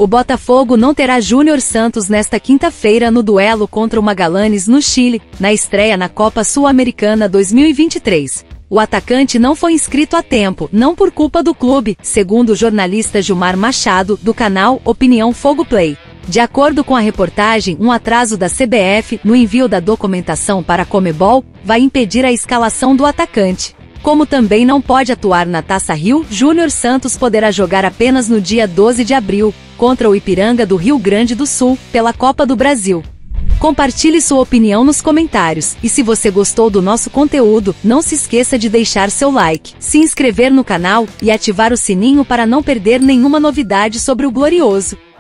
O Botafogo não terá Júnior Santos nesta quinta-feira no duelo contra o Magallanes no Chile, na estreia na Copa Sul-Americana 2023. O atacante não foi inscrito a tempo, não por culpa do clube, segundo o jornalista Gilmar Machado, do canal Opinião Fogo Play. De acordo com a reportagem, um atraso da CBF no envio da documentação para a Conmebol vai impedir a escalação do atacante. Como também não pode atuar na Taça Rio, Júnior Santos poderá jogar apenas no dia 12 de abril, contra o Ipiranga do Rio Grande do Sul, pela Copa do Brasil. Compartilhe sua opinião nos comentários, e se você gostou do nosso conteúdo, não se esqueça de deixar seu like, se inscrever no canal e ativar o sininho para não perder nenhuma novidade sobre o Glorioso.